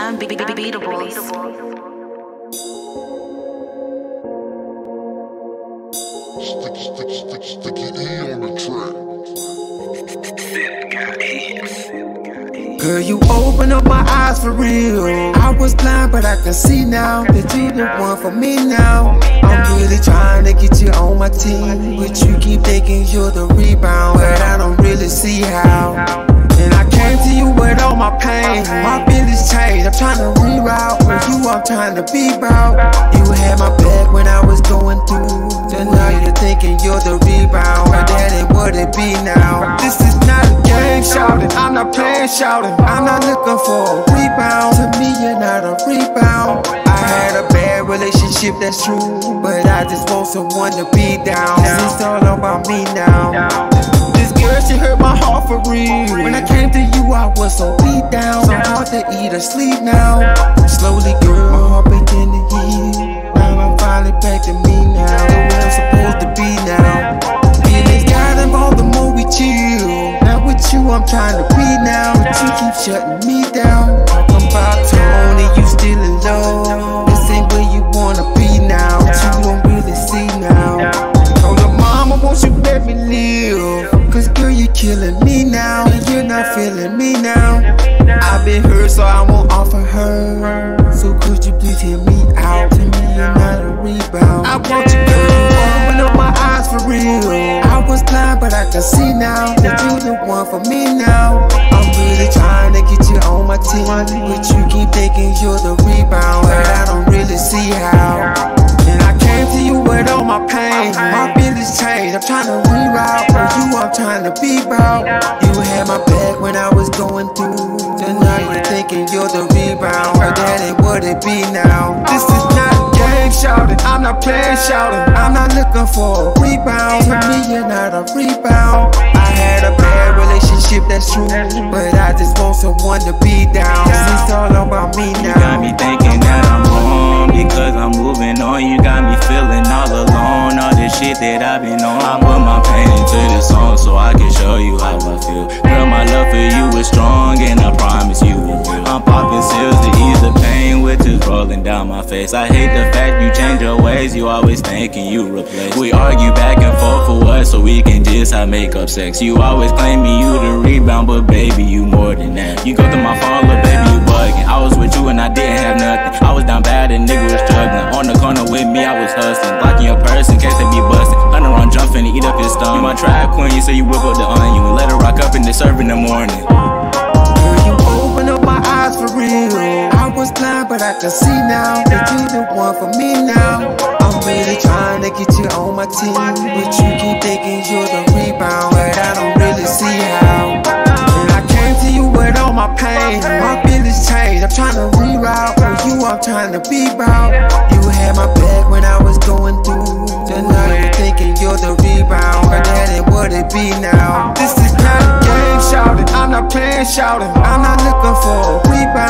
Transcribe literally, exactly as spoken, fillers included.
unbeatables. Stick, stick, stick, sticky E on the track. Girl, you open up my eyes for real. I was blind, but I can see now that you the one for me now. I'm really trying to get you on my team, but you keep thinking you're the rebound, but I don't really see how. And I came to you with all my pain. My feelings changed, I'm trying to reroute. With you, I'm trying to be proud. You had my back when I was going through. So now you're thinking you're the rebound, but that ain't what it be now. This is not a game, shouting. I'm not playing, shouting. I'm not looking for a rebound. To me, you're not a rebound. I had a bad relationship, that's true, but I just want someone to be down. It's all about me now. This girl, she hurt my heart for real. When I came to you, I was so beat down, so hard to eat or sleep now. Slowly, girl, my heart began to heal. Now I'm finally back to me now, the way I'm supposed to be now. Feelings got involved, the more we chill. Now with you, I'm trying to be now, but you keep shutting me down. Talking about Tony, you still in love. This ain't where you wanna be now, but you don't really see now. Told her mama, won't you let me live? Cause girl, you're killing me now, and you're not feeling me now. I've been hurt, so I won't offer her. So could you please hear me out? To me, you're not a rebound. I want you, girl, you open up my eyes for real. I was blind, but I can see now that you're the one for me now. I'm really trying to get you on my team, but you keep thinking you're the rebound, but I don't really see how. And I came to you with all my pain. My feelings changed, I'm trying to reroute. For you, I'm trying to be proud. You had my back when I was going through. So now you're thinking you're the rebound, but that ain't what it be now. This is not a game, shouting. I'm not playing, shouting. I'm not looking for a rebound. To me, you're not a rebound. I had a bad relationship, that's true, but I just want someone to be down. It's all about me now. You got me thinking that I'm wrong because I'm moving on. You got me feeling all alone. All this shit that I've been on, I put my pain into this song so I can show you how I feel. Girl, my love for you is strong, and I promise you it will. I'm popping pills to ease the pain with tears rolling down my face. I hate the fact you change your ways. You always thinking you replace. We argue back and forth for what, so we can just have make-up sex. You always claiming you the rebound, but baby, you more than that. You go through my phone, look, baby, you bugging. I was with you and I didn't have nothing. I was down bad and nigga was struggling. On the corner with me, I was hustling. Blocking your purse in case they be busting. Hunter on jumping to eat up his stomach. You my trap queen, you say you whip up the onion. You let her rock up and they serve in the morning. Girl, you open up my eyes for real. I was blind, but I can see now that you're the one for me now. I'm really trying to get you on my team, but you keep thinking you're the rebound, but I don't really see how. And I came to you with all my pain. My feelings changed, I'm trying to reroute. For you, I'm trying to be proud. You had my back when I was going through. So now you're thinking you're the rebound, but that ain't what it be now. This is not a game, shouting. I'm not playing, shouting. I'm not looking for a rebound.